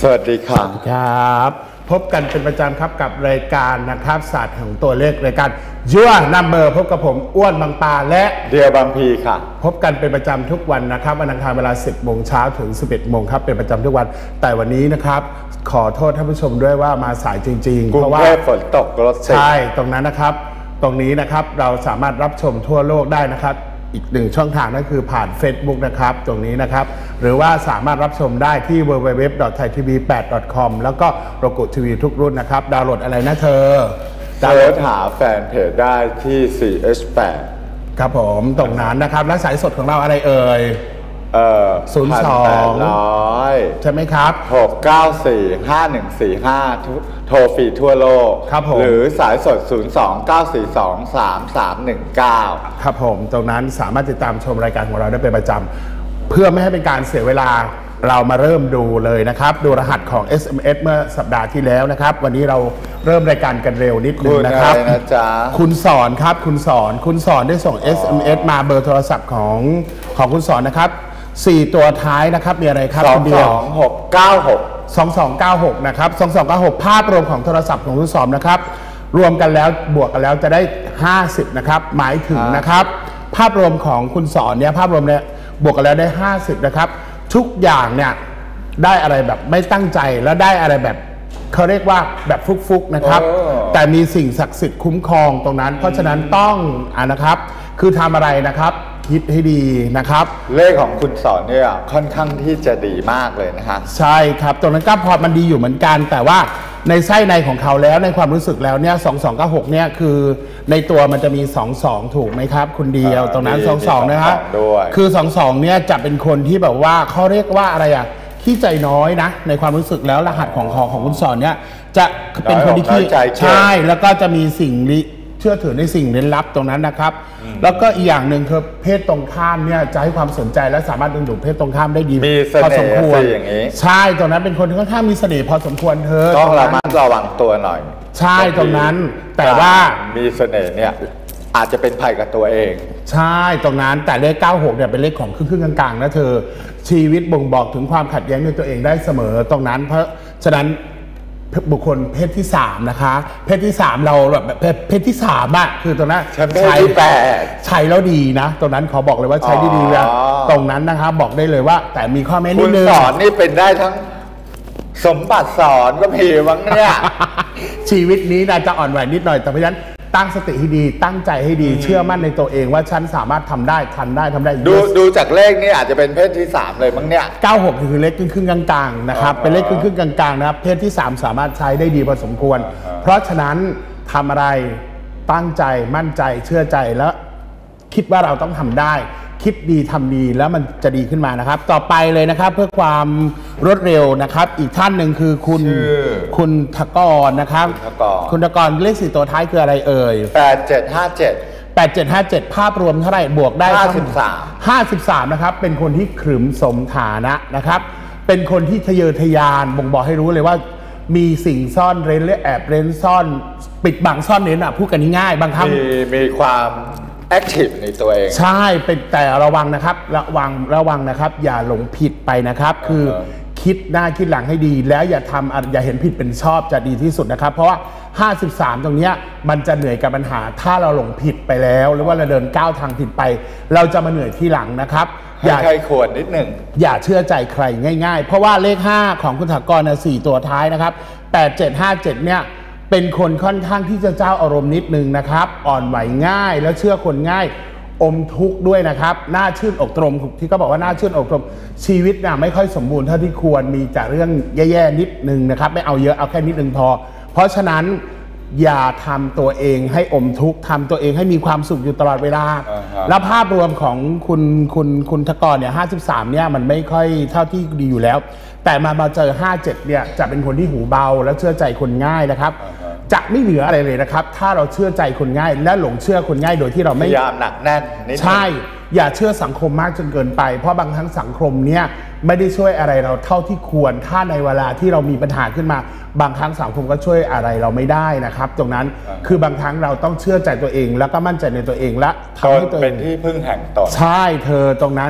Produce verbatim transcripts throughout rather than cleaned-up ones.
สวัสดีครับครับพบกันเป็นประจำครับกับรายการนะครับศาสตร์ของตัวเลขรายการยั่วนัมเบอร์พบกับผมอ้วนบางปาและเดียวบางพีค่ะพบกันเป็นประจำทุกวันนะครับวันอังคารเวลาสิบโมงเช้าถึงสิบเอ็ดโมงครับเป็นประจำทุกวันแต่วันนี้นะครับขอโทษท่านผู้ชมด้วยว่ามาสายจริงๆเพราะว่าฝนตกรถติดใช่ตรงนั้นนะครับตรงนี้นะครับเราสามารถรับชมทั่วโลกได้นะครับอีกหนึ่งช่องทางนั่นคือผ่าน Facebook นะครับตรงนี้นะครับหรือว่าสามารถรับชมได้ที่ ดับเบิลยู ดับเบิลยู ดับเบิลยู ดอท ไทยทีวีแปด ดอท คอม แล้วก็โลโก้ทีวีทุกรุ่นนะครับดาวน์โหลดอะไรนะเธอดาวน์โหลดหาแฟนเพจได้ที่ ซี เอช แปดครับผมตรงนั้นนะครับและสายสดของเราอะไรเอ่ยเอ่อศูนย์สองใช่ไหมครับหกเก้าสี่ห้าหนึ่งสี่ห้าโทรฟรีทั่วโลกครับผมหรือสายสดศูนย์สองเก้าสี่สองสามสามหนึ่งเก้าครับผมตรงนั้นสามารถติดตามชมรายการของเราได้เป็นประจำเพื่อไม่ให้เป็นการเสียเวลาเรามาเริ่มดูเลยนะครับดูรหัสของ เอส เอ็ม เอส เมื่อสัปดาห์ที่แล้วนะครับวันนี้เราเริ่มรายการกันเร็วนิดนึงนะครับนะจ๊ะคุณสอนครับคุณสอนคุณสอนได้ส่ง เอส เอ็ม เอส มาเบอร์โทรศัพท์ของของคุณสอนนะครับสี่ตัวท้ายนะครับมีอะไรครับสองสองหกเก้าหกสองสองเก้าหกนะครับสองสองเก้าหกภาพรวมของโทรศัพท์ของคุณสอนนะครับรวมกันแล้วบวกกันแล้วจะได้ห้าสิบนะครับหมายถึงนะครับภาพรวมของคุณสอนเนี่ยภาพรวมเนี่ยบวกกันแล้วได้ห้าสิบนะครับทุกอย่างเนี่ยได้อะไรแบบไม่ตั้งใจแล้วได้อะไรแบบเขาเรียกว่าแบบฟุกๆนะครับแต่มีสิ่งศักดิ์สิทธิ์คุ้มครองตรงนั้นเพราะฉะนั้นต้องอ่านะครับคือทำอะไรนะครับคิดให้ดีนะครับเลขของคุณสอนเนี่ยค่อนข้างที่จะดีมากเลยนะฮะใช่ครับตรงนั้นก็พอมันดีอยู่เหมือนกันแต่ว่าในไส้ในของเขาแล้วในความรู้สึกแล้วเนี่ยสองสองเก้าหกเนี่ยคือในตัวมันจะมีสองสองถูกไหมครับคุณเดียวตรงนั้นสองสองนะครับคือสองสองเนี่ยจะเป็นคนที่แบบว่าเขาเรียกว่าอะไรอ่ะขี้ใจน้อยนะในความรู้สึกแล้วรหัสของของของคุณสอนเนี่ยจะเป็นคนที่ขี้ใช่แล้วก็จะมีสิ่งเชื่อถือในสิ่งเร้นลับตรงนั้นนะครับแล้วก็อีกอย่างหนึ่งคือเพศตรงข้ามเนี่ยจะให้ความสนใจและสามารถดึงดูดเพศตรงข้ามได้ดีพอสมควรอย่างนี้ใช่ตรงนั้นเป็นคนที่ค่อนข้างมีเสน่ห์พอสมควรเธอต้องระมัดระวังตัวหน่อยใช่ตรงนั้นแต่ว่ามีเสน่ห์เนี่ยอาจจะเป็นภัยกับตัวเองใช่ตรงนั้นแต่เลขเก้าหกเนี่ยเป็นเลขของครึ่งๆกลางๆนะเธอชีวิตบ่งบอกถึงความขัดแย้งในตัวเองได้เสมอตรงนั้นเพราะฉะนั้นบุคคลเพศที่สามนะคะเพศที่สามเราแบบเพศที่สามอะคือตรงนั้นใช้แปดใช้แล้วดีนะตรงนั้นขอบอกเลยว่าใช้ดีๆนะตรงนั้นนะครับบอกได้เลยว่าแต่มีข้อแม้นิดนึงคุณสอนนี่เป็นได้ทั้งสมบัติสอนก็มีมั้งเนี่ยชีวิตนี้นะจะอ่อนไหวนิดหน่อยแต่เพราะฉะนั้นตั้งสติให้ดีตั้งใจให้ดีเชื่อมั่นในตัวเองว่าฉันสามารถทำได้ทันได้ทำได้ดูดูจากเลขนี่อาจจะเป็นเพศที่สามเลยมั้งเนี่ยเก้าหกคือเลขครึ่งๆกลางๆนะครับเป็นเลขครึ่งๆกลางๆนะครับเพศที่สามสามารถใช้ได้ดีพอสมควรเพราะฉะนั้นทำอะไรตั้งใจมั่นใจเชื่อใจแล้วคิดว่าเราต้องทำได้คิดดีทำดีแล้วมันจะดีขึ้นมานะครับต่อไปเลยนะครับเพื่อความรวดเร็วนะครับอีกท่านหนึ่งคือคุณคุณทกรนะครับคุณทกรเลขสี่ตัวท้ายคืออะไรเอ่ยแปดเจ็ดห้าเจ็ดแปดเจ็ดห้าเจ็ดภาพรวมเท่าไหร่บวกได้ห้าสิบสามห้าสิบสามนะครับเป็นคนที่ขรึมสมฐานะนะครับเป็นคนที่ทะเยอทะยานบ่งบอกให้รู้เลยว่ามีสิ่งซ่อนเร้นและแอบเร้นซ่อนปิดบังซ่อนเร้นอ่ะพูดกันง่ายๆบางครั้งมีมีความแอคทีฟในตัวเองใช่เป็นแต่ระวังนะครับระวังระวังนะครับอย่าหลงผิดไปนะครับคือคิดหน้าคิดหลังให้ดีแล้วอย่าทำอย่าเห็นผิดเป็นชอบจะดีที่สุดนะครับเพราะว่าห้าสิบสามตรงนี้มันจะเหนื่อยกับปัญหาถ้าเราหลงผิดไปแล้วหรือว่าเราเดินก้าวทางผิดไปเราจะมาเหนื่อยที่หลังนะครับอย่าใครควรนิดหนึ่งอย่าเชื่อใจใครง่ายๆเพราะว่าเลขห้าของคุณถากรนะสี่ตัวท้ายนะครับแปดเจ็ดห้าเจ็ดเนี่ยเป็นคนค่อนข้างที่จะเจ้าอารมณ์นิดนึงนะครับอ่อนไหวง่ายแล้วเชื่อคนง่ายอมทุกข์ด้วยนะครับหน้าชื่นอกตรมที่เขาบอกว่าหน้าชื่นอกตรมชีวิตน่ะไม่ค่อยสมบูรณ์เท่าที่ควรมีแต่เรื่องแย่ๆนิดนึงนะครับไม่เอาเยอะเอาแค่นิดนึงพอเพราะฉะนั้นอย่าทำตัวเองให้อมทุกข์ทำตัวเองให้มีความสุขอยู่ตลอดเวลา uh-huh. แล้วภาพรวมของคุณคุณคุณทกรเนี่ยห้าสิบสามเนี่ยมันไม่ค่อยเท่าที่ดีอยู่แล้วแต่มามาเจอห้าเจ็ดเนี่ยจะเป็นคนที่หูเบาและเชื่อใจคนง่ายนะครับ uh-huh. จะไม่เหลืออะไรเลยนะครับถ้าเราเชื่อใจคนง่ายและหลงเชื่อคนง่ายโดยที่เราไม่พยายามหนักแน่นใช่อย่าเชื่อสังคมมากจนเกินไปเพราะบางครั้งสังคมเนี่ยไม่ได้ช่วยอะไรเราเท่าที่ควรถ้าในเวลาที่เรามีปัญหาขึ้นมาบางครั้งสังคมก็ช่วยอะไรเราไม่ได้นะครับตรงนั้นคือบางครั้งเราต้องเชื่อใจตัวเองแล้วก็มั่นใจในตัวเองและทำให้ตัวเองเป็นที่พึ่งแห่งตนใช่เธอตรงนั้น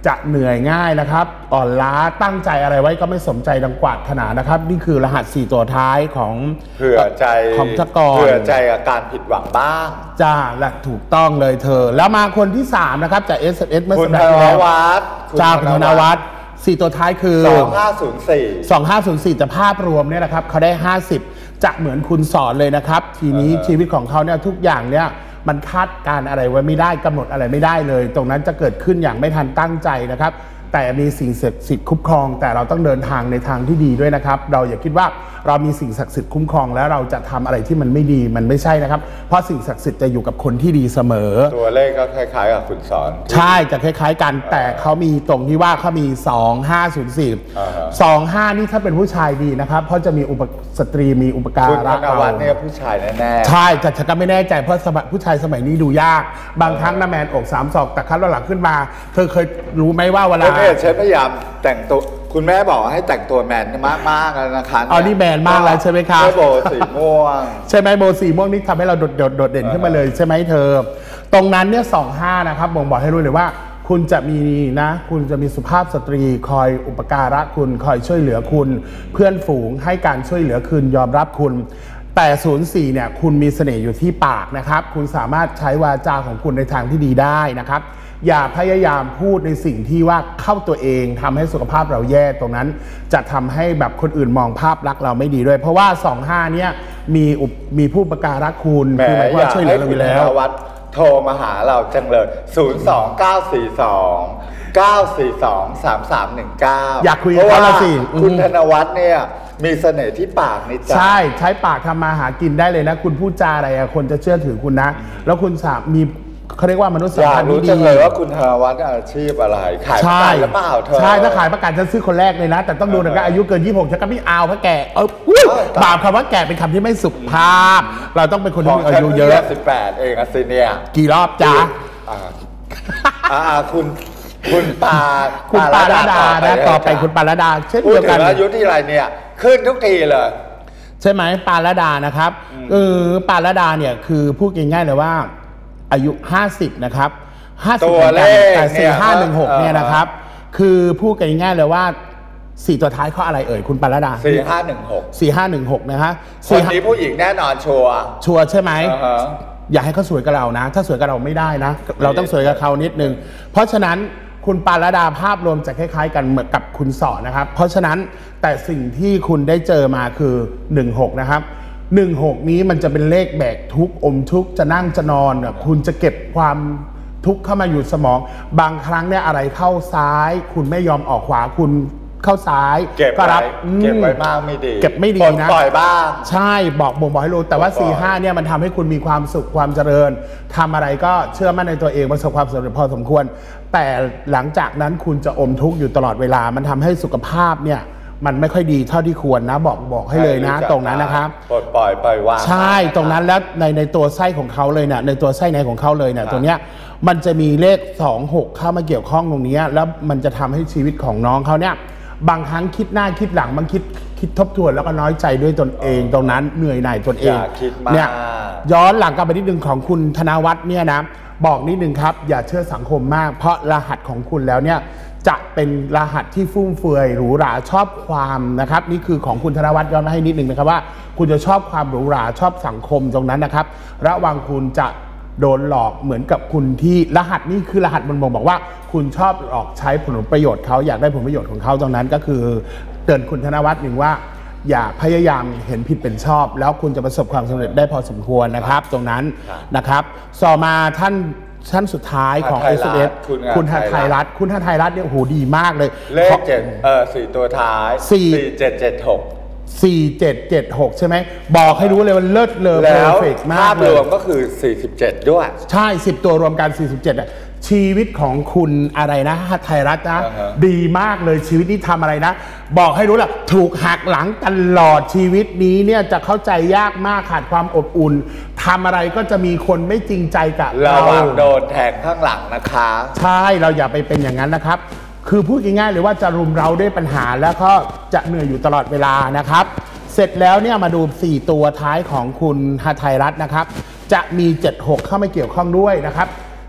จะเหนื่อยง่ายนะครับอ่อนล้าตั้งใจอะไรไว้ก็ไม่สมใจดังกวาดขนานะครับนี่คือรหัสสี่ตัวท้ายของเผื่อใจของทกรเผื่อใจกับการผิดหวังบ้างจ้าและถูกต้องเลยเธอ แล้วมาคนที่สามนะครับจาก เอส เอส เมื่อคุสัณปธดาห์ที่นแล้ววัฒน์จ้าคุณธนวัฒน์สี่ตัวท้ายคือสองห้าศูนย์สี่สองห้าศูนย์สี่แต่ภาพรวมเนี่ยนะครับเขาได้ห้าสิบจะเหมือนคุณสอนเลยนะครับ ทีนี้ชีวิตของเขาเนี่ยทุกอย่างเนี่ยมันคาดการอะไรไว้ไม่ได้กำหนดอะไรไม่ได้เลย ตรงนั้นจะเกิดขึ้นอย่างไม่ทันตั้งใจนะครับ แต่มีสิ่งศักดิ์สิทธิ์คุ้มครองแต่เราต้องเดินทางในทางที่ดีด้วยนะครับ เราอย่าคิดว่าเรามีสิ่งศักดิ์สิทธิ์คุ้มครองแล้วเราจะทำอะไรที่มันไม่ดีมันไม่ใช่นะครับ เพราะสิ่งศักดิ์สิทธิ์จะอยู่กับคนที่ดีเสมอตัวเลขก็คล้ายๆกับคุณสอนใช่จะคล้ายๆกันแต่เขามีตรงที่ว่าเขามีสองห้าศูนย์สี่อ่าฮะสองห้านี่ถ้าเป็นผู้ชายดีนะครับเพราะจะมีอุปสตรีมีอุปการคุณธะนวัฒน์เนี่ยผู้ชายแน่ๆใช่แต่ฉันก็ไม่แน่ใจเพราะสมัยผู้ชายสมัยนี้ดูยาก บางครั้งนะแมนอกสามศอกแต่ครั้งหลังขึ้นมาเธอเคยรู้ไหมว่าเวลาแล้วเนี่ยฉันพยายามแต่งตัวคุณแม่บอกให้แต่งตัวแมนมากๆแล้วนะคะเอานี่แมนมากแล้วใช่ไหมครับใช่โบสีม่วงใช่ไหมโบสีม่วงนี่ทำให้เราโดดโดดโดดเด่นขึ้นมาเลยใช่ไหมเธอ ตรงนั้นเนี่ยสองห้านะครับบ่งบอกให้รู้เลยว่า คุณจะมีนะคุณจะมีสุภาพสตรีคอยอุปการะคุณคอยช่วยเหลือคุณ เพื่อนฝูงให้การช่วยเหลือคืนยอมรับคุณ แต่ศูนย์สี่เนี่ยคุณมีเสน่ห์อยู่ที่ปากนะครับคุณสามารถใช้วาจาของคุณในทางที่ดีได้นะครับอย่าพยายามพูดในสิ่งที่ว่าเข้าตัวเองทำให้สุขภาพเราแย่ตรงนั้น จะทำให้แบบคนอื่นมองภาพลักษณ์เราไม่ดีด้วย เพราะว่าสองห้าเนี่ยมีอุปมีผู้ประการะคุณแหมคือหมายความอว่ายากช่วยเหลืให้อเราอคุณยู่ธแล้นววัฒน์โทรมาหาเราจังเลย ศูนย์ สอง เก้า สี่ สอง เก้า สี่ สอง สาม สาม หนึ่ง เก้าอยากคุยกับเขาละสิคุณอืมธนวัฒน์เนี่ยมีเสน่ห์ที่ปากนี่จ้ะใช่ใช้ปากทำมาหากินได้เลยนะ คุณพูดจาอะไรอะคนจะเชื่อถือคุณนะ แล้วคุณสามมีเขาเรียกว่ามนุษยสัอมยาพักนธ์รู้ที่จังดีเลยว่าคุณธนวัฒน์อาชีพอะไร ขายประกันหรือเปล่าเธอใช่ถ้าขายประกันฉันซื้อคนแรกเลยนะ แต่ต้องดูนะก็อายุเกินยี่สิบหกฉันก็ไม่เอาเพราะแก่เอออุ๊ยเออบาปคำว่าแก่เป็นคำที่ไม่สุภาพ เราต้องเป็นคนขที่องมีอาฉันยุเยเยอะอะสิบแปดเองอะสิเนี่ยกี่รอบจ้าอ่าอ่าคุณคุณปาคุณปาลดานะต่อไปคุณปาลดาเช่นพูดเดียวถึกันงอายุที่ไรเนี่ยขึ้นทุกทีเลยใช่ไหมปาลดานะครับเออปาลดาเนี่ยคือพูดง่ายๆเลยว่าอายุห้าสิบนะครับห้าสิบตัวเลขแต่สี่ห้าหนึ่งหกเนี่ยเนี่ยนะครับ คือพูดกันง่ายๆเลยว่าสี่ตัวท้ายเขาอะไรเอ่ยคุณปาลดาสี่ห้าหนึ่งหกสี่ห้าหนึ่งหกนะฮะคนนี้ผู้หญิงแน่นอนชัวร์ชัวร์ใช่ไหมอ่าฮะอยากให้เขาสวยกับเรานะ ถ้าสวยกับเราไม่ได้นะ เราต้องสวยกับเขานิดนึง เพราะฉะนั้นคุณปาลดาภาพรวมจะคล้ายๆ กันเหมือนกับคุณสอนนะครับ เพราะฉะนั้นแต่สิ่งที่คุณได้เจอมาคือหนึ่งหกนะครับหนึ่งหกนี้มันจะเป็นเลขแบกทุกข์อมทุกข์จะนั่งจะนอนเนี่ยคุณจะเก็บความทุกข์เข้ามาอยู่สมอง บางครั้งเนี่ยอะไรเข้าซ้าย คุณไม่ยอมออกขวาคุณเข้าซ้ายเก็บก็ไว้รับอืมเก็บไว้มากไม่ดีเก็บไม่ดีนะปล่อยบ้างใช่บอกบ่งบอกให้รู้แต่ว่าปล่อยสี่ห้าเนี่ยมันทำให้คุณมีความสุขความเจริญทำอะไรก็เชื่อมั่นในตัวเองประสบความสำเร็จพอสมควร แต่หลังจากนั้นคุณจะอมทุกข์อยู่ตลอดเวลา มันทำให้สุขภาพเนี่ยมันไม่ค่อยดีเท่าที่ควรนะบอกบอกให้เลยนะ ตรงนั้นนะครับปลดปล่อยปล่อยวางใช่ตรงนั้นแล้วในในตัวไส้ของเขาเลยเนี่ยในตัวไส้ในของเขาเลยเนี่ยตรงเนี้ยมันจะมีเลขสองหกเข้ามาเกี่ยวข้องตรงนี้แล้วมันจะทำให้ชีวิตของน้องเขาเนี่ยบางครั้งคิดหน้าคิดหลังบางคิดคิดทบทวนแล้วก็น้อยใจด้วยตนเอง ตรงนั้นเหนื่อยหน่ายตนเองอย่าคิดมากเนี่ยย้อนหลังกลับไปนิดนึงของคุณธนวัฒน์เนี่ยนะบอกนิดนึงครับอย่าเชื่อสังคมมาก เพราะรหัสของคุณแล้วเนี่ยจะเป็นรหัสที่ฟุ่มเฟือยหรูหราชอบความนะครับนี่คือของคุณธนวัฒน์ย้อนมาให้นิดนึงนะครับว่า คุณจะชอบความหรูหราชอบสังคมตรงนั้นนะครับระวังคุณจะโดนหลอกเหมือนกับคุณที่รหัสนี่คือรหัสมันบ่งบอกว่า คุณชอบหลอกใช้ผลประโยชน์เขาอยากได้ผลประโยชน์ของเขาตรงนั้นก็คือเตือนคุณธนวัฒน์หนึ่งว่า อย่าพยายามเห็นผิดเป็นชอบ แล้วคุณจะประสบความสำเร็จได้พอสมควรนะครับ ตรงนั้นนะครับต่อมาท่านท่านสุดท้ายของไทเอย สรัฐเอสคุณคุณทัไทยรัฐคุณทัไทยรัฐเนี่ยโอ้โหดีมากเลยเลขเจ็ดเออสี่ตัวท้ายสี่เจ็ดเจ็ดหกสี่เจ็ดเจ็ดหกใช่ไหมบอกให้รู้เลยว่าเลิศเลอเพแล้อวร์เฟกมากภาพเลรยวมก็คือสี่สิบเจ็ดด้วยใช่สิบตัวรวมกันสี่สิบเจ็ดอ่ะชีวิตของคุณอะไรนะไทยรัฐนะอ่าฮะดีมากเลยชีวิตนี้ทำอะไรนะ บอกให้รู้ล่ะถูกหักหลังตลอดชีวิตนี้เนี่ยจะเข้าใจยากมากขาดความอบอุ่นทำอะไรก็จะมีคนไม่จริงใจกับระเราวังโดนแทงข้างหลังนะคะใช่เราอย่าไปเป็นอย่างนั้นนะครับ คือพูดง่ายๆเลยว่าจะรุมเราด้วยปัญหาแล้วก็จะเหนื่อยอยู่ตลอดเวลานะครับ เสร็จแล้วเนี่ยมาดูสี่ตัวท้ายของคุณฮาไทยรัฐนะครับ จะมีเจ็ดหกเข้ามาเกี่ยวข้องด้วยนะครับ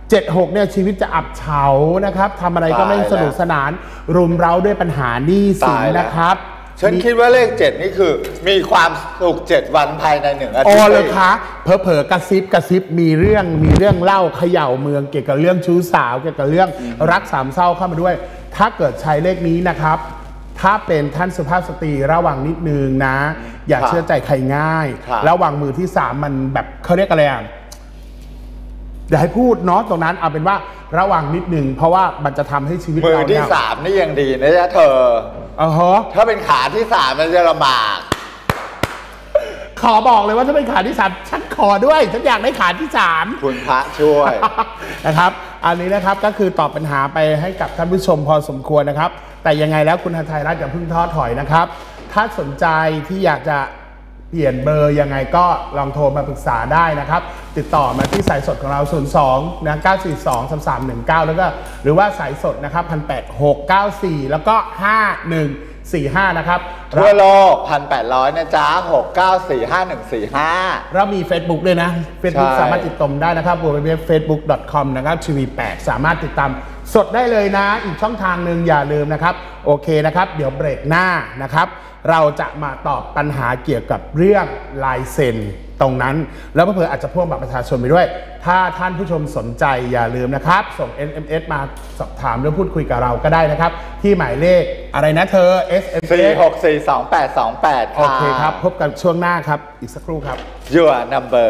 เจ็ดหกเนี่ยชีวิตจะอับเฉานะครับทำอะไรก็ไม่สนุกสนานรุมเร้าด้วยปัญหาหนี้สินนะครับฉันคิดว่าเลขเจ็ดนี่คือมีความสุขเจ็ดวันภายในหนึ่งอาทิตย์อ๋อเลยคะเผลอๆกระซิบกระซิบมีเรื่องมีเรื่องเล่าเขย่าเมืองเกี่ยวกับเรื่องชู้สาวเกี่ยวกับเรื่องรักสามเศร้าเข้ามาด้วยถ้าเกิดใช้เลขนี้นะครับถ้าเป็นท่านสุภาพสตรีระวังนิดนึงนะอย่าเชื่อใจใครง่ายระวังมือที่สามมันแบบเขาเรียกอะไรอ่ะอย่าให้พูดเนาะตรงนั้นเอาเป็นว่าระวังนิดนึงเพราะว่ามันจะทำให้ชีวิตเรามือที่สามนี่ยังดีนะจ๊ะเธออ๋อฮะถ้าเป็นขาที่สามมันจะลำบากขอบอกเลยว่าถ้าเป็นขาที่สามฉันขอด้วยฉันอยากได้ขาที่สามคุณพระช่วยนะครับอันนี้นะครับก็คือตอบปัญหาไปให้กับท่านผู้ชมพอสมควรนะครับแต่ยังไงแล้วคุณหทัยรัตน์อย่าเพิ่งท้อถอยนะครับถ้าสนใจที่อยากจะเปลี่ยนเบอร์ยังไงก็ลองโทรมาปรึกษาได้นะครับติดต่อมาที่สายสดของเราศูนย์ สอง นะ เก้า สี่ สอง สาม สาม หนึ่ง เก้าแล้วก็หรือว่าสายสดนะครับหนึ่ง แปด หก เก้า สี่ แล้วก็ห้า หนึ่ง สี่ ห้านะครับทั่วโลก หนึ่งพันแปดร้อย นะจ๊ะหก เก้า สี่ ห้า หนึ่ง สี่ ห้าเรามี Facebook ด้วยนะ Facebook สามารถติดต่อได้นะครับ ดับเบิลยู ดับเบิลยู ดับเบิลยู ดอท เฟซบุ๊ก ดอท คอม นะครับทีวีแปดสามารถติดตามสดได้เลยนะอีกช่องทางหนึ่งอย่าลืมนะครับโอเคนะครับเดี๋ยวเบรกหน้านะครับเราจะมาตอบปัญหาเกี่ยวกับเรื่องลายเซ็นตรงนั้นแล้วเพื่ออาจจะพ่วงบัตรประชาชนไปด้วยถ้าท่านผู้ชมสนใจอย่าลืมนะครับส่ง เอส เอ็ม เอส มาสอบถามหรือพูดคุยกับเราก็ได้นะครับที่หมายเลขอะไรนะเธอ เอส เอ็ม เอสสี่ หก สี่ สอง แปด สอง แปดโอเคครับพบกันช่วงหน้าครับอีกสักครู่ครับ Your number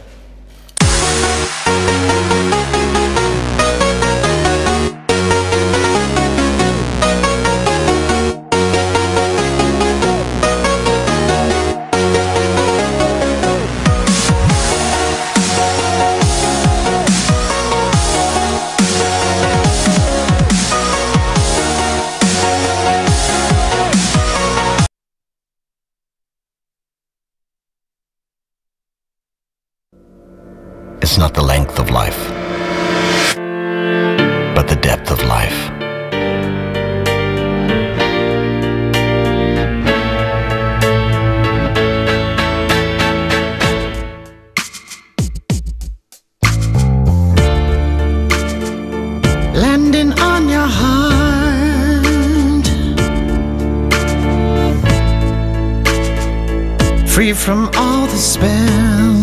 It's not the length of life, but the depth of life. Landing on your heart, free from all the spells.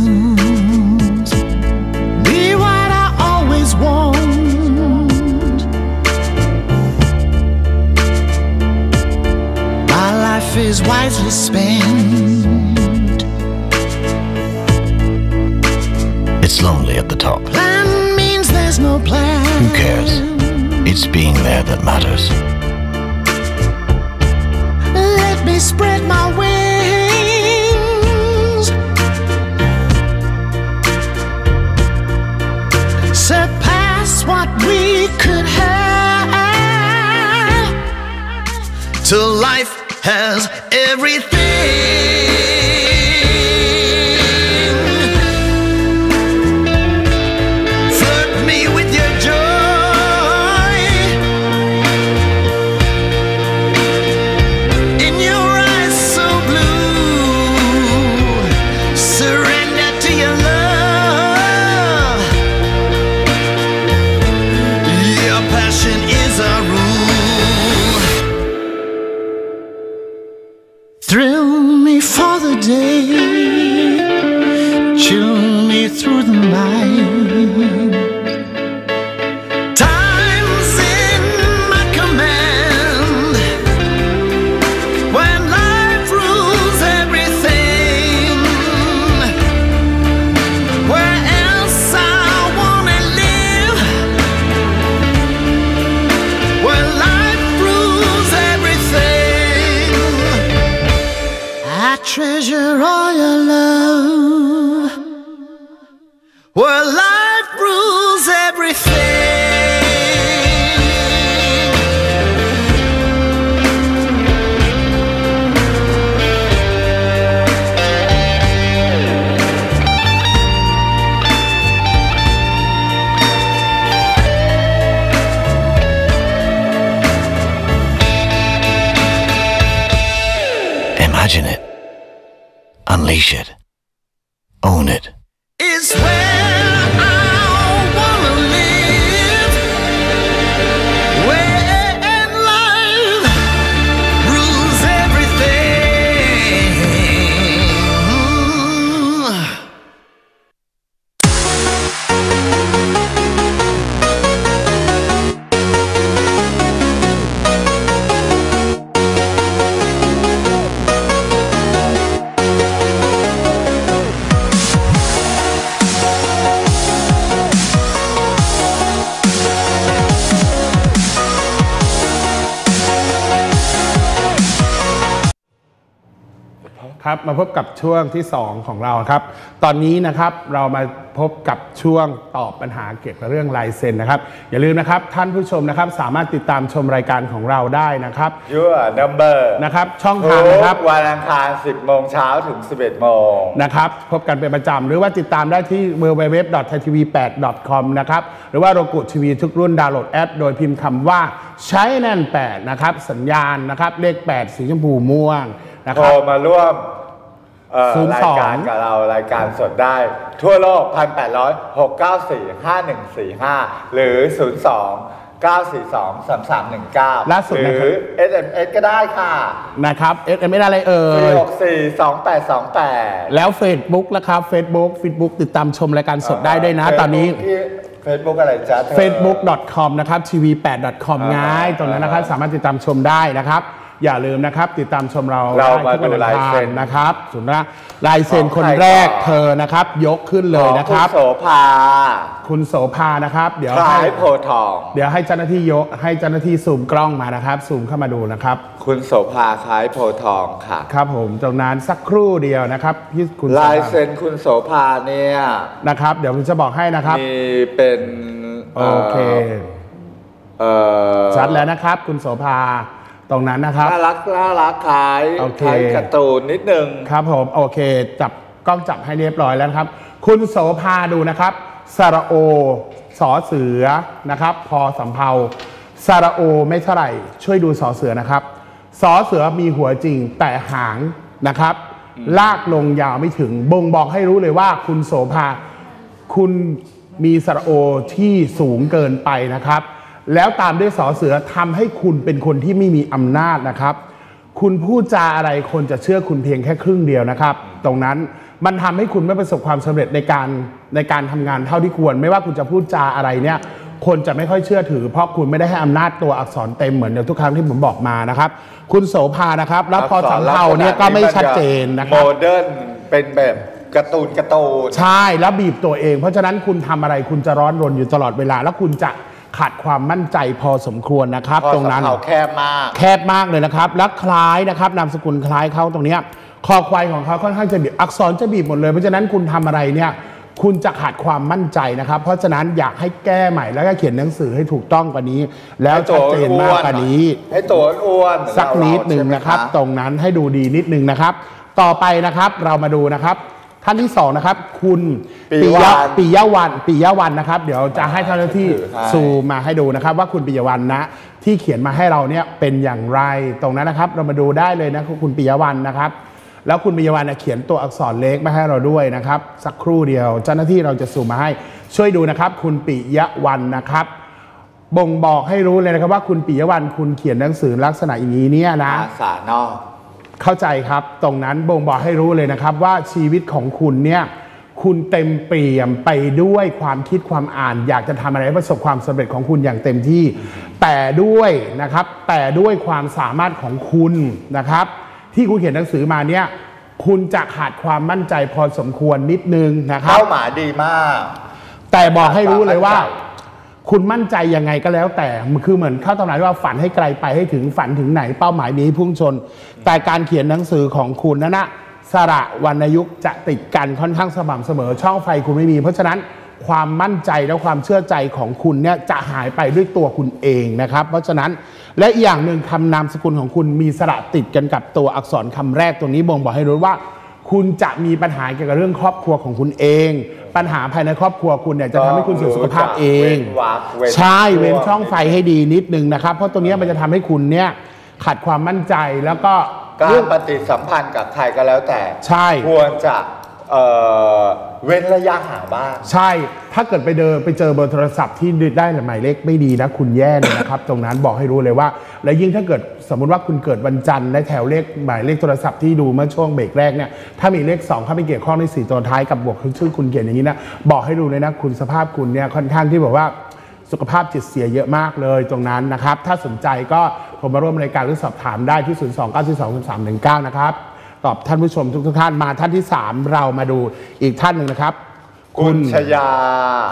Is wisely spent. It's lonely at the top. Plan means there's no plan. Who cares? It's being there that matters. Let me spread my wings, surpass what we could have, till life has everything. Flirt me with your joy, in your eyes so blue, surrender to your love. Your passion is a rule. Thrill me for the day, chill me through the night. Time's in my command, when life rules everything. Where else I wanna live, where life rules everything. I treasure all your love, where life rules everything. Imagine it. Unleash it. Own it. It's where I wanna live. ครับมาพบกับช่วงที่สองของเราครับตอนนี้นะครับเรามาพบกับช่วงตอบปัญหาเกี่ยวกับเรื่องลายเซ็นนะครับอย่าลืมนะครับท่านผู้ชมนะครับสามารถติดตามชมรายการของเราได้นะครับ Your number นะครับช่องทางนะครับวันอังคาร สิบโมงเช้าถึง สิบเอ็ดโมงนะครับพบกันเป็นประจำหรือว่าติดตามได้ที่ ดับเบิลยู ดับเบิลยู ดับเบิลยู ดอท ไทยทีวีแปด ดอท คอม นะครับหรือว่าโรกุทีวีทุกรุ่นดาวน์โหลดแอปโดยพิมพ์คำว่าใช้แน่นแปดนะครับสัญญาณนะครับเลขแปดสีชมพูม่วงนะคโทรับรมาร่วมเอ่อศูนย์ราสยองการกับเรารายการสดได้ ทั่วโลก หนึ่งพันแปดร้อย หกเก้าสี่ ห้าหนึ่งสี่ห้า หรือ ศูนย์ สอง เก้า สี่ สอง สาม สาม หนึ่ง เก้าล่าสุดหนะครืรับอ เอส เอ็ม เอส ก็ได้ค่ะนะครับ เอส เอ็ม เอส อะไรเอ่สี่ยหกสี่ สองแปดสองแปดแล้ว Facebook นะครับ Facebook Facebook ติดตามชมรายการสดได้ด้วยนะตอนนี้เฟซบุ๊กอะไรจ๊ะเฟซบุ๊ก ดอท คอม นะครับ ที วี แปด ดอท คอมอ่าง่ายตรงนั้นนะครับสามารถติดตามชมได้นะครับอย่าลืมนะครับติดตามชมเราเรามาได้ทุกวันดูลายเซ็นอังครนะครับสุนทรลายเซ็นของคนใครแรกก่อนเธอนะครับยกขึ้นเลยนะครับของคุณโสภาคุณโสภานะครับเดี๋ยวคล้าให้ยโพธิ์ทองเดี๋ยวให้เจ้าหน้าที่ยกให้เจ้าหน้าที่ซูมกล้องมานะครับซูมเข้ามาดูนะครับคุณโสภาคล้ายโพธิ์ทองค่ะครับผมตรงนั้นสักครู่เดียวนะครับที่คุณโสภลายเซ็นคุณโสภาเนี่ยนะครับเดี๋ยวผมจะบอกให้นะครับมีเป็นโอเคเอ่อชัดแล้วนะครับคุณโสภาตรงนั้นนะครับน่ารักน่ารักคล้ายโอเคคล้ายการ์ตูนนิดนึงครับผมโอเคจับกล้องจับให้เรียบร้อยแล้วนะครับ คุณโสภาดูนะครับสระโอสอเสือนะครับ พอสำเภาสระโอไม่เท่าไหร่ช่วยดูสอเสือนะครับสอเสือมีหัวจริงแต่หางนะครับ ลากลงยาวไม่ถึงบ่งบอกให้รู้เลยว่าคุณโสภาคุณมีสระโอที่สูงเกินไปนะครับ แล้วตามด้วยสอเสือทำให้คุณเป็นคนที่ไม่มีอำนาจนะครับ คุณพูดจาอะไรคนจะเชื่อคุณเพียงแค่ครึ่งเดียวนะครับ ตรงนั้นมันทำให้คุณไม่ประสบความสำเร็จในการในการทำงานเท่าที่ควร ไม่ว่าคุณจะพูดจาอะไรเนี่ยคนจะไม่ค่อยเชื่อถือ เพราะคุณไม่ได้ให้อำนาจตัวอักษรเต็มเหมือนอย่างทุกครั้งที่ผมบอกมานะครับ คุณโสภานะครับแล้วพอสำเภาเนี่ยก็ไม่ชัดเจนนะคโมรับเดิร์นเป็นแบบการ์ตูนการ์ตูนใช่แล้วบีบตัวเอง เพราะฉะนั้นคุณทำอะไรคุณจะร้อนรนอยู่ตลอดเวลา แล้วคุณจะขาดความมั่นใจพอสมควรนะครับพอตรงนั้นสำเภาแคบมากแคบมากเลยนะครับและคล้ายนะครับนามสกุลคล้ายเขาตรงเนี้ยคอควายของเขาค่อนข้างจะบีบอักษรจะบีบหมดเลยเพราะฉะนั้นคุณทำอะไรเนี่ยคุณจะขาดความมั่นใจนะครับ เพราะฉะนั้นอยากให้แก้ใหม่แล้วก็เขียนหนังสือให้ถูกต้องกว่านี้ แล้วชัดเจนมากกว่านี้ให้ตัวอ้วนๆสักนิดหนึ่งใช่ไมนะครับ ตรงนั้นให้ดูดีนิดหนึ่งนะครับ ต่อไปนะครับเรามาดูนะครับ ท่านที่สองนะครับ คุณปิยะปิยะวันปิยะวันนะครับ เดี๋ยวจะให้เจ้าหน้าที่ถือให้ซูมมาให้ดูนะครับ ว่าคุณปิยะวันนะที่เขียนมาให้เราเนี่ยเป็นอย่างไรตรงนั้นนะครับ เรามาดูได้เลยนะคุณปิยะวันนะครับ แล้วคุณปิยะวันเขียนตัวอักษรเล็กมาให้เราด้วยนะครับ สักครู่เดียวเจ้าหน้าที่เราจะซูมมาให้ช่วยดูนะครับ คุณปิยะวันนะครับ บ่งบอกให้รู้เลยนะครับว่าคุณปิยะวันคุณเขียนหนังสือลักษณะอย่างนี้เนี่ยนะอาสานอกเข้าใจครับตรงนั้นบ่งบอกให้รู้เลยนะครับว่าชีวิตของคุณเนี่ยคุณเต็มเปี่ยมไปด้วยความคิดความอ่าน อยากจะทำอะไรให้ประสบความสำเร็จของคุณอย่างเต็มที่ แต่ด้วยนะครับแต่ด้วยความสามารถของคุณนะครับ ที่คุณเขียนหนังสือมาเนี่ยคุณจะขาดความมั่นใจพอสมควรนิดนึงนะครับเป้าหมายดีมากแต่บอกให้รู้เลยว่า คุณมั่นใจยังไงก็แล้วแต่มันคือเหมือนเข้าตำนานว่าฝันให้ไกลไปให้ถึงฝันถึงไหนเป้าหมายนี้พุ่งชน แต่การเขียนหนังสือของคุณนั้นนะสระวรรณยุกต์จะติดกันค่อนข้างสม่ำเสมอช่องไฟคุณไม่มี เพราะฉะนั้นความมั่นใจและความเชื่อใจของคุณเนี่ยจะหายไปด้วยตัวคุณเองนะครับ เพราะฉะนั้นและอีกอย่างหนึ่งคำนามสกุลของคุณมีสระติดกันกับตัวอักษรคำแรกตรงนี้บ่งบอกให้รู้ว่า คุณจะมีปัญหาเกี่ยวกับเรื่องครอบครัวของคุณเอง ปัญหาภายในครอบครัวคุณเนี่ยจะทำให้คุณเสียสุขภาพเองเว้นวรรคเว้นใช่เว้นช่วงช่องไฟให้ดีนิดนึงนะครับ เพราะตรงนี้มันจะทำให้คุณเนี่ยขาดความมั่นใจแล้วก็การปฏิสัมพันธ์กับใครก็แล้วแต่ใช่ควรจะเอ่อเว้นระยะห่างบ้างใช่ถ้าเกิดไปเดินไปเจอเบอร์โทรศัพท์ที่ได้หมายเลขไม่ดีนะคุณแย่เลยนะครับ ตรงนั้นบอกให้รู้เลยว่า และยิ่งถ้าเกิดสมมุติว่าคุณเกิดวันจันทร์และแถวเลขหมายเลขโทรศัพท์ที่ดูเมื่อช่วงเบรกแรกเนี่ยถ้ามีเลขสองเข้าไปเกี่ยวข้องในสี่ตัวท้ายกับบวกชื่อคุณเขียนอย่างนี้นะบอกให้ดูเลยนะคุณสภาพคุณเนี่ยค่อนข้างที่แบบว่าสุขภาพจิตเสียเยอะมากเลยตรงนั้นนะครับถ้าสนใจก็โทรมาร่วมรายการหรือสอบถามได้ที่ศูนย์ สอง เก้า สี่ สอง สาม หนึ่ง เก้านะครับตอบท่านผู้ชมทุกๆท่านมาท่านที่สามเรามาดูอีกท่านหนึ่งนะครับคุณชยาถื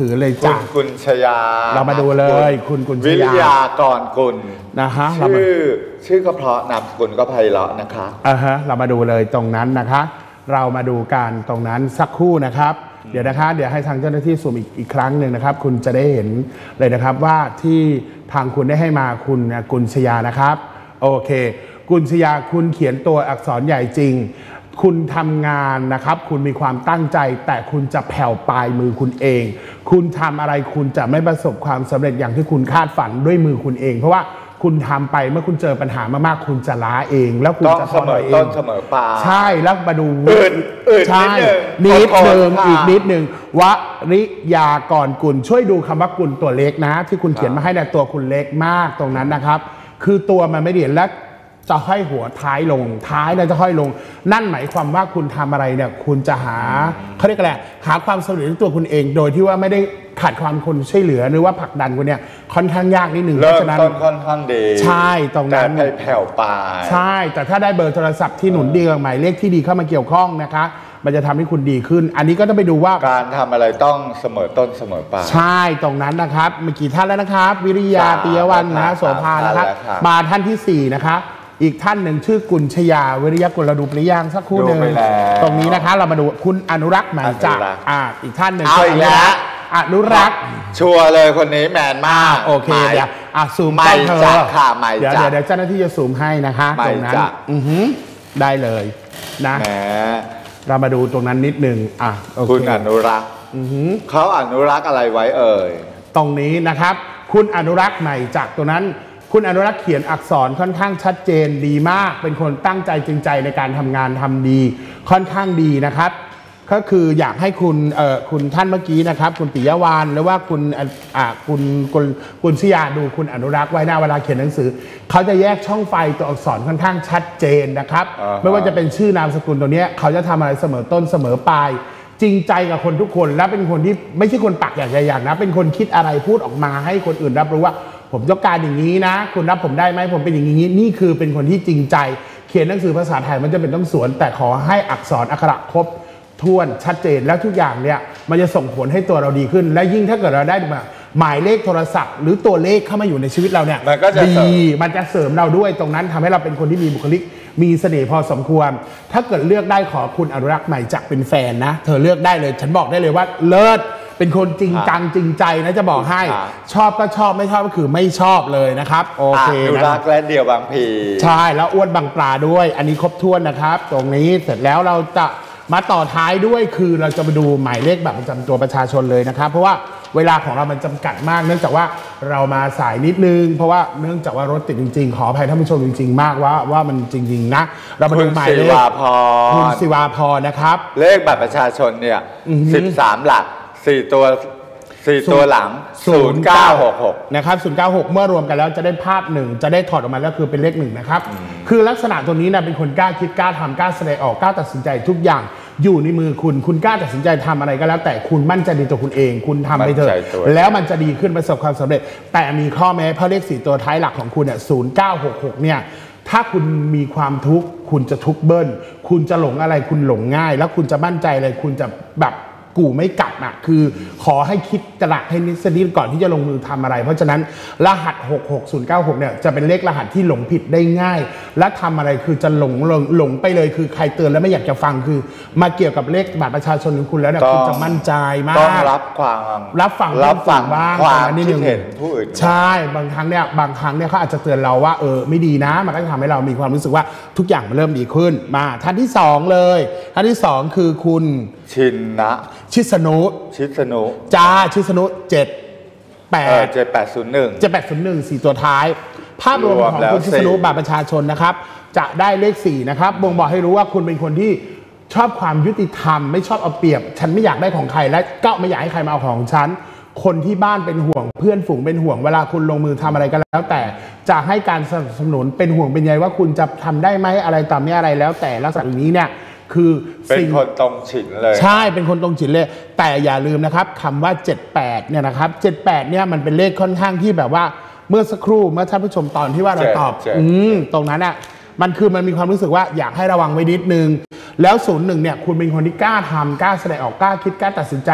ถือเลยคุจ้ะณกุลชยาเรามาดูเลยคุณกุลชยาวิริยากรกุลนะฮะชื่อชื่อก็เพราะนามสกุลก็ไพเราะนะคะอ่าฮะเรามาดูเลยตรงนั้นนะคะ เรามาดูการตรงนั้นสักครู่นะครับ เดี๋ยวนะคะเดี๋ยวให้ทางเจ้าหน้าที่ซูมอีกอีกครั้งหนึ่งนะครับ คุณจะได้เห็นเลยนะครับว่าที่ทางคุณได้ให้มาคุณกุลชยานะครับโอเคกุลชยาคุณเขียนตัวอักษรใหญ่จริง คุณทำงานนะครับคุณมีความตั้งใจแต่คุณจะแผ่วปลายมือคุณเอง คุณทำอะไรคุณจะไม่ประสบความสำเร็จอย่างที่คุณคาดฝันด้วยมือคุณเอง เพราะว่าคุณทำไปเมื่อคุณเจอปัญหามากๆคุณจะล้าเองแล้วคุณจะเสมอต้นเสมอปลายใช่แล้วมาดูอื่นอื่นใช่นิดหนึ่งนิดหนึ่งอีกนิดหนึ่งวริยากรกุลช่วยดูคำว่ากุลตัวเล็กนะ ที่คุณเขียนมาให้เนี่ยตัวคุณเล็กมากตรงนั้นนะครับ คือตัวมันไม่เด่นและจะห้อยหัวท้ายลงท้ายเนี่ยจะห้อยลง นั่นหมายความว่าคุณทำอะไรเนี่ยคุณจะหาเขาเรียกอะไรหาความสำเร็จในตัวคุณเอง โดยที่ว่าไม่ได้ขาดความคนช่วยเหลือหรือว่าผลักดันคุณเนี่ยค่อนข้างยากนิดหนึ่งเพเริ่มราะฉะนั้นต้นค่อนข้างดีใช่ตรงนั้นแต่แผ่วปลายใช่แต่ถ้าได้เบอร์โทรศัพท์ที่หนุนดีกับหมายเลขที่ดีเข้ามาเกี่ยวข้องนะคะมันจะทำให้คุณดีขึ้น อันนี้ก็ต้องไปดูว่าการทำอะไรต้องเสมอต้นเสมอปลายใช่ตรงนั้นนะครับเมื่อกี้ท่านแล้วนะครับ วิริยาปิยวันนะโสภานะครับมาท่านที่สี่นะคะอีกท่านหนึ่งชื่อกุลชยาวิริยกุลเราดูปริยางสักครู่หนึ่งตรงนี้นะคะเรามาดูคุณอนุรักษ์หมายจากอ่าอีกท่านหนึ่งเอาอีกแล้วอนุรักษ์ชัวร์เลยคนนี้แมนมากโอเคเดี๋ยวอ่ะซูมไม่จักค่ะไม่จักเดี๋ยวเดี๋ยวเจ้าหน้าที่จะซูมให้นะคะตรงนั้นอือหือได้เลยนะแหมเรามาดูตรงนั้นนิดหนึ่งอ่ะโอเคคุณอนุรักษ์เขาอนุรักษ์อะไรไว้เอ่ยตรงนี้นะครับคุณอนุรักษ์ใหม่จากตรงนั้นคุณอนุรักษ์เขียนอักษรค่อนข้างชัดเจนดีมากเป็นคนตั้งใจจริงใจในการทำงานทำดีค่อนข้างดีนะครับก็คืออยากให้คุณเอ่อคุณท่านเมื่อกี้นะครับคุณปิยวานหรือว่าคุณอ่าคุณคุณคุณชยาดูคุณอนุรักษ์ไว้หน้าเวลาเขียนหนังสือเขาจะแยกช่องไฟตัวอักษรค่อนข้างชัดเจนนะครับ uh-huh. ไม่ว่าจะเป็นชื่อนามสกุลตัวนี้เขาจะทำอะไรเสมอต้นเสมอปลายจริงใจกับคนทุกคนและเป็นคนที่ไม่ใช่คนปากอยากใหญ่อย่างนะเป็นคนคิดอะไรพูดออกมาให้คนอื่นรับรู้ว่าผมต้องการอย่างนี้นะคุณรับผมได้ไหมผมเป็นอย่างนี้นี่คือเป็นคนที่จริงใจเขียนหนังสือภาษาไทยมันจะเป็นต้องสวนแต่ขอให้อักษรอักขระครบถ้วนชัดเจนแล้วทุกอย่างเนี่ยมันจะส่งผลให้ตัวเราดีขึ้นและยิ่งถ้าเกิดเราได้มาหมายเลขโทรศัพท์หรือตัวเลขเข้ามาอยู่ในชีวิตเราเนี่ยมันก็จะดีมันจะเสริมเราด้วยตรงนั้นทำให้เราเป็นคนที่มีบุคลิกมีเสน่ห์พอสมควรถ้าเกิดเลือกได้ขอคุณอนุรักษ์ใหม่จากเป็นแฟนนะเธอเลือกได้เลยฉันบอกได้เลยว่าเลิศเป็นคนจริงจังจริงใจนะจะบอกให้ชอบก็ชอบไม่ชอบก็คือไม่ชอบเลยนะครับโอเคนะอนุรักษ์และเดี่ยวบางพีใช่แล้วอ้วนบางปลาด้วยอันนี้ครบถ้วนนะครับตรงนี้เสร็จแล้วเราจะมาต่อท้ายด้วยคือเราจะมาดูหมายเลขบัตรประจำตัวประชาชนเลยนะครับเพราะว่าเวลาของเรามันจำกัดมากเนื่องจากว่าเรามาสายนิดนึงเพราะว่าเนื่องจากว่ารถติดจริงๆขออภัยท่านผู้ชมจริงๆมากว่าว่ามันจริงๆนะเรามาดูหมายเลขคุณศิวาพรนะครับเลขบัตรประชาชนเนี่ยสิบสามหลักสี่ตัวสี่ตัวหลังศูนย์เก้าหกหกนะครับศูนย์เก้าหกเมื่อรวมกันแล้วจะได้ภาพหนึ่งจะได้ถอดออกมาแล้วคือเป็นเลขหนึ่งนะครับคือลักษณะตัวนี้นะเป็นคนกล้าคิดกล้าทำกล้าแสดงออกกล้าตัดสินใจทุกอย่างอยู่ในมือคุณคุณกล้าตัดสินใจทำอะไรก็แล้วแต่คุณมั่นใจในตัวคุณเองคุณทำไปเถอะแล้วมันจะดีขึ้นประสบความสำเร็จแต่มีข้อแม้เพราะเลขสี่ตัวท้ายหลักของคุณเนี่ยศูนย์เก้าหกหกเนี่ยถ้าคุณมีความทุกข์คุณจะทุกข์เบิ้ลคุณจะหลงอะไรคุณหลงง่ายแล้วคุณจะมั่นใจอะไรคุณจะแบบกูไม่กลับอ่ะคือขอให้คิดกระดักให้นิดนิดก่อนที่จะลงมือทำอะไรเพราะฉะนั้นรหัสหกหกศูนย์เก้าหกเนี่ยจะเป็นเลขรหัสที่หลงผิดได้ง่ายและทำอะไรคือจะหลงหลงหลงไปเลยคือใครเตือนแล้วไม่อยากจะฟังคือมาเกี่ยวกับเลขบัตรประชาชนของคุณแล้วเนี่ยคุณจะมั่นใจมากต้องรับความรับฟังรับฟังบ้างความคิดเห็นผู้อื่นใช่บางครั้งเนี่ยบางครั้งเนี่ยเขาอาจจะเตือนเราว่าเออไม่ดีนะมันก็จะทำให้เรามีความรู้สึกว่าทุกอย่างมันเริ่มดีขึ้นมาท่านที่สองเลยท่านที่สองคือคุณชินนะชิสนุชิสนุจ้าชิสนุเจ็ดแปดเจ็ดแปดศูนย์หนึ่งเจ็ดแปดศูนย์หนึ่งสี่ตัวท้ายภาพรวมของคุณชิสนุบัตรประชาชนนะครับจะได้เลขสี่นะครับบ่งบอกให้รู้ว่าคุณเป็นคนที่ชอบความยุติธรรมไม่ชอบเอาเปรียบฉันไม่อยากได้ของใครและก็ไม่อยากให้ใครมาเอาของฉันคนที่บ้านเป็นห่วงเพื่อนฝูงเป็นห่วงเวลาคุณลงมือทำอะไรก็แล้วแต่จะให้การสนับสนุนเป็นห่วงเป็นใยว่าคุณจะทำได้ไหมอะไรตามนี้อะไรแล้วแต่ลักษณะนี้เนี่ยคือเป็นคนตรงฉินเลยใช่เป็นคนตรงฉินเลยแต่อย่าลืมนะครับคำว่าเจ็ดแปดเนี่ยนะครับเจ็ดแปดเนี่ยมันเป็นเลขค่อนข้างที่แบบว่าเมื่อสักครู่เมื่อท่านผู้ชมตอนที่ว่าเราตอบอืมตรงนั้นอ่ะมันคือมันมีความรู้สึกว่าอยากให้ระวังไว้นิดนึงแล้วศูนย์หนึ่งเนี่ยคุณเป็นคนที่กล้าทำกล้าแสดงออกกล้าคิดกล้าตัดสินใจ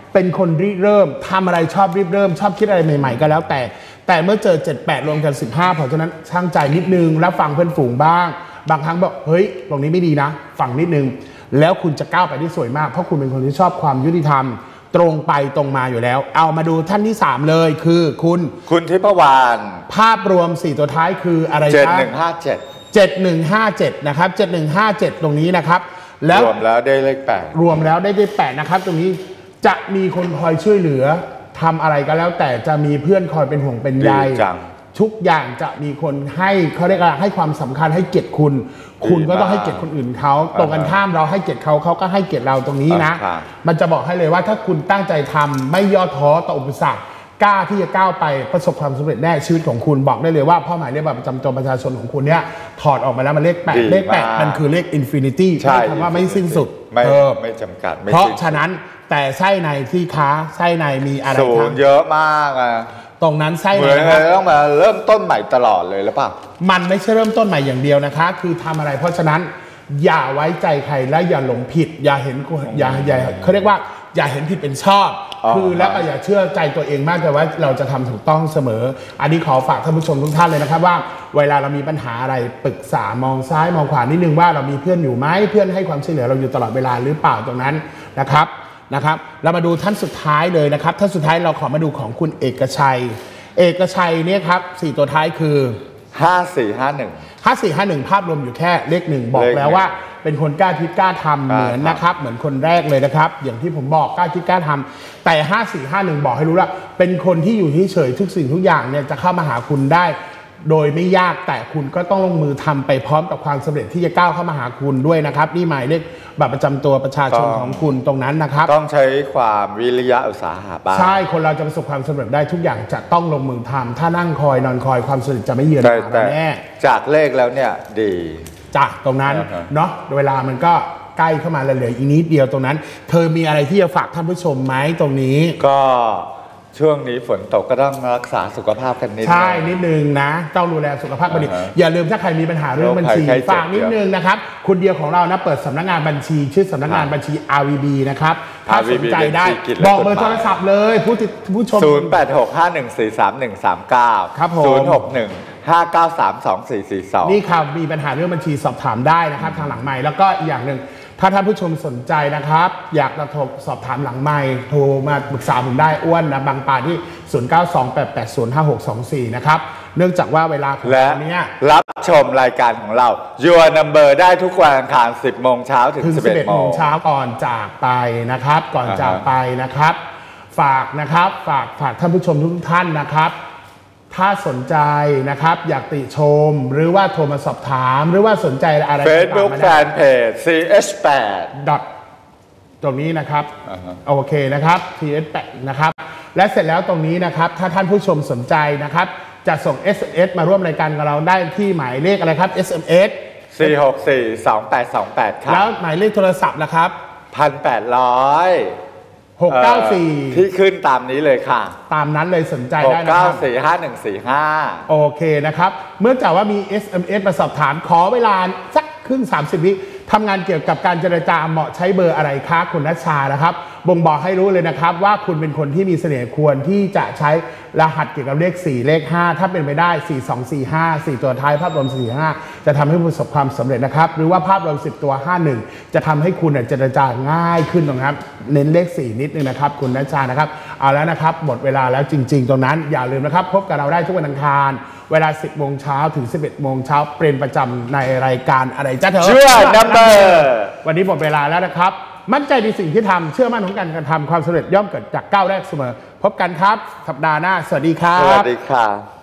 เป็นคนริเริ่มทำอะไรชอบริเริ่มชอบคิดอะไรใหม่ๆก็แล้วแต่แต่เมื่อเจอเจ็ด แปดรวมกันสิบห้าเพราะฉะนั้นช่างใจนิดนึงแล้วฟังเพื่อนฝูงบ้างบางครั้งบอกเฮ้ยตรงนี้ไม่ดีนะฟังนิดนึงแล้วคุณจะก้าวไปได้สวยมากเพราะคุณเป็นคนที่ชอบความยุติธรรมตรงไปตรงมาอยู่แล้วเอามาดูท่านที่สามเลยคือคุณคุณทิพวรรณภาพรวมสี่ตัวท้ายคืออะไรครับเจ็ดหนึ่งห้าเจ็ดเจ็ดหนึ่งห้าเจ็ดนะครับเจ็ดหนึ่งห้าเจ็ดตรงนี้นะครับแล้วรวมแล้วได้เลขแปดรวมแล้วได้เลขแปดนะครับตรงนี้จะมีคนคอยช่วยเหลือทำอะไรก็แล้วแต่จะมีเพื่อนคอยเป็นห่วงเป็นใยทุกอย่างจะมีคนให้เขาเรียกว่าให้ความสำคัญให้เกียรติคุณคุณก็ต้องให้เกียรติคนอื่นเขาตรงกันข้ามเราให้เกียรติเขาเขาก็ให้เกียรติเราตรงนี้นะมันจะบอกให้เลยว่าถ้าคุณตั้งใจทำไม่ย่อท้อต่ออุปสรรคกล้าที่จะก้าวไปประสบความสำเร็จแน่ชีวิตของคุณบอกได้เลยว่าเป้าหมายเลขบัตรประจำตัวประชาชนของคุณเนี่ยถอดออกมาแล้วมันเลขแปดเลขแปดมันคือเลขอินฟินิตี้ใช่คำว่าไม่สิ้นสุดไม่ไม่จำกัดเพราะฉะนั้นแต่ไส้ในที่ค้าไส้ในมีอะไรศูนย์เยอะมากอ่ะตรงนั้นไส้ในต้องมาเริ่มต้นใหม่ตลอดเลยหรือเปล่ามันไม่ใช่เริ่มต้นใหม่อย่างเดียวนะคะคือทำอะไรเพราะฉะนั้นอย่าไว้ใจใครและอย่าหลงผิดอย่าเห็นอย่าอย่าเขาเรียกว่าอย่าเห็นผิดเป็นชอบคือแล้วก็อย่าเชื่อใจตัวเองมากแต่ว่าเราจะทำถูกต้องเสมออันนี้ขอฝากท่านผู้ชมทุกท่านเลยนะครับว่าเวลาเรามีปัญหาอะไรปรึกษามองซ้ายมองขวานิดนึงว่าเรามีเพื่อนอยู่ไหมเพื่อนให้ความช่วยเหลือเราอยู่ตลอดเวลาหรือเปล่าตรงนั้นนะครับนะครับเรามาดูท่านสุดท้ายเลยนะครับท่านสุดท้ายเราขอมาดูของคุณเอกชัยเอกชัยเนี่ยครับสี่ตัวท้ายคือห้าสี่ห้าหนึ่งห้าสี่ห้าหนึ่งภาพรวมอยู่แค่เลขหนึ่งบอกแล้วว่าเป็นคนกล้าคิดกล้าทำเหมือนนะครับเหมือนคนแรกเลยนะครับอย่างที่ผมบอกกล้าคิดกล้าทำแต่ห้าสี่ห้าหนึ่งบอกให้รู้ว่าเป็นคนที่อยู่เฉยๆทุกสิ่งทุกอย่างเนี่ยจะเข้ามาหาคุณได้โดยไม่ยากแต่คุณก็ต้องลงมือทำไปพร้อมกับความสำเร็จที่จะก้าวเข้ามาหาคุณด้วยนะครับนี่หมายเลขบัตรประจำตัวประชาชนของคุณตรงนั้นนะครับต้องใช้ความวิริยะอุตสาหะบ้างใช่คนเราจะประสบความสำเร็จได้ทุกอย่างจะต้องลงมือทำถ้านั่งคอยนอนคอยความสำเร็จจะไม่เยือนเราแน่จากเลขแล้วเนี่ยดีจากตรงนั้นเนาะเวลามันก็ใกล้เข้ามาเหลืออีกนิดเดียวตรงนั้นเธอมีอะไรที่จะฝากท่านผู้ชมไหมตรงนี้ก็ช่วงนี้ฝนตกก็ต้องรักษาสุขภาพกันนิดนึงใช่นิดนึงนะต้องดูแลสุขภาพกันดีอย่าลืมถ้าใครมีปัญหาเรื่องบัญชีฝากนิดนึงนะครับคุณเดียวของเรานะเปิดสำนักงานบัญชีชื่อสำนักงานบัญชี อาร์ วี บี นะครับถ้าสนใจได้บอกเบอร์โทรศัพท์เลยผู้ผู้ชมศูนย์ แปด หก ห้า หนึ่ง สี่ สาม หนึ่ง สาม เก้าครับผมศูนย์ หก หนึ่ง ห้า เก้า สาม สอง สี่ สี่ สองนี่ครับมีปัญหาเรื่องบัญชีสอบถามได้นะครับทางหลังไมค์แล้วก็อีกอย่างหนึ่งถ้าท่านผู้ชมสนใจนะครับอยากจะโทรสอบถามหลังไมค์โทรมาปรึกษาผมได้อ้วนนะบางปาที่ศูนย์ เก้า สอง แปด แปด ศูนย์ ห้า หก สอง สี่นะครับเนื่องจากว่าเวลาของเราเนี่ยรับชมรายการของเรา Your Number ได้ทุกวันอังคารสิบโมงเช้าถึงสิบเอ็ดโมงเช้าก่อนจากไปนะครับก่อนจากไปนะครับฝากนะครับฝากฝากท่านผู้ชมทุกท่านนะครับถ้าสนใจนะครับอยากติชมหรือว่าโทรมาสอบถามหรือว่าสนใจอะไร Facebook Fanpage ซี เอช แปดตรงนี้นะครับโอเคนะครับ ซี เอช แปด นะครับและเสร็จแล้วตรงนี้นะครับถ้าท่านผู้ชมสนใจนะครับจะส่ง เอส เอ็ม เอส มาร่วมรายการกับเราได้ที่หมายเลขอะไรครับ เอส เอ็ม เอสสี่ หก สี่ สอง แปด สอง แปด ครับแล้วหมายเลขโทรศัพท์นะครับหนึ่งพันแปดร้อยหก เก้า สี่ที่ขึ้นตามนี้เลยค่ะตามนั้นเลยสนใจได้นะครับหก เก้า สี่ ห้า หนึ่ง สี่ ห้าโอเคนะครับเมื่อจากว่ามี เอส เอ็ม เอส มาสอบถามขอเวลาสักครึ่งสามสิบวิทำงานเกี่ยวกับการเจรจาเหมาะใช้เบอร์อะไรคะคุณนัชชานะครับบ่งบอกให้รู้เลยนะครับว่าคุณเป็นคนที่มีเสน่ห์ควรที่จะใช้รหัสเกี่ยวกับเลขสี่เลขห้าถ้าเป็นไปได้สี่ สอง สี่ ห้า สี่ตัวท้ายภาพรวมสี่ ห้าจะทำให้ประสบความสำเร็จนะครับหรือว่าภาพรวมสิบตัวห้าหนึ่งจะทำให้คุณเจรจาง่ายขึ้นตรงนั้นเน้นเลขสี่นิดนึงนะครับคุณนัชชานะครับเอาแล้วนะครับหมดเวลาแล้วจริงๆตรงนั้นอย่าลืมนะครับพบกับเราได้ทุกวันอังคารเวลาสิบโมงเช้าถึงสิบเอ็ดโมงเช้าเป็นประจำในรายการอะไรจ้าเธอช่วยนัมเบอร์วันนี้หมดเวลาแล้วนะครับมั่นใจในสิ่งที่ทำเชื่อมั่นของการกระทำความสำเร็จย่อมเกิดจากก้าวแรกเสมอพบกันครับสัปดาห์หน้าสวัสดีครับสวัสดีค่ะ